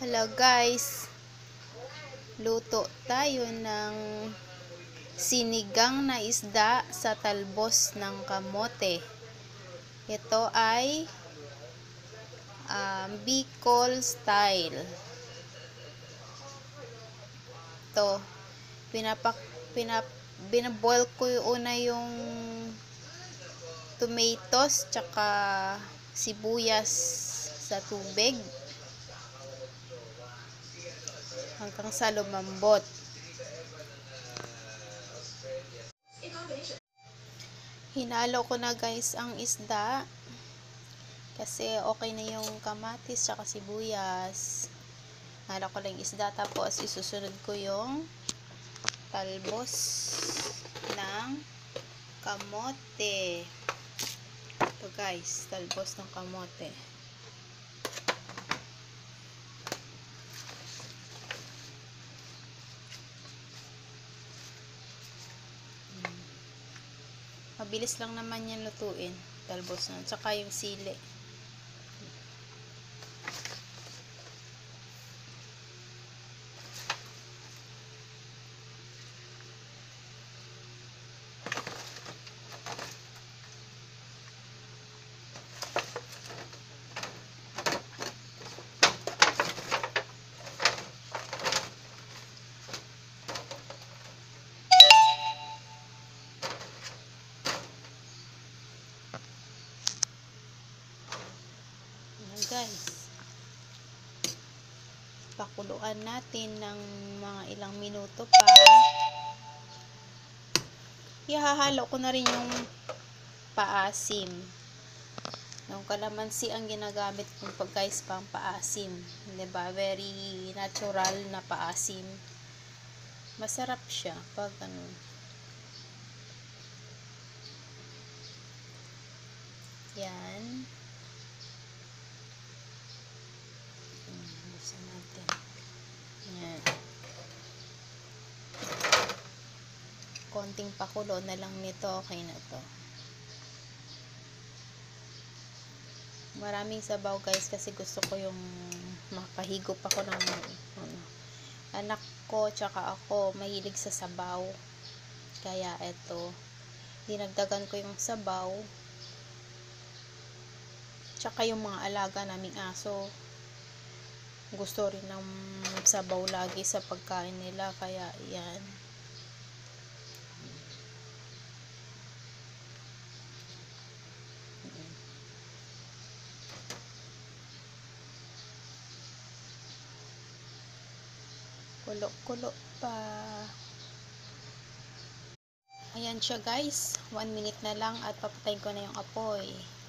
Hello guys, luto tayo ng sinigang na isda sa talbos ng kamote. Ito ay Bicol style. Ito, binaboil ko una yung tomatoes tsaka sibuyas sa tubig hanggang sa lumambot. Hinalo ko na guys ang isda kasi okay na yung kamatis tsaka sibuyas. Hinalo ko lang yung isda, tapos isusunod ko yung talbos ng kamote. Ito guys, talbos ng kamote. Mabilis lang naman yan lutuin, talbos na, tsaka yung sili. Guys, pakuluan natin ng mga ilang minuto pa. Ihahalo ko na rin yung paasim. Yung kalamansi ang ginagamit kong guys pang paasim, diba? Very natural na paasim. Masarap siya pag ano. Yan. Buksan natin. Yan. Konting pakulo na lang nito, okay na to. Maraming sabaw guys kasi gusto ko yung mapahigop ako ng anak ko tsaka ako mahilig sa sabaw. Kaya eto, dinagdagan ko yung sabaw. Tsaka yung mga alaga naming aso gusto rin ng sabaw lagi sa pagkain nila, kaya yan. Kulo-kulo pa. Ayan siya guys, 1 minute na lang at papatayin ko na yung apoy.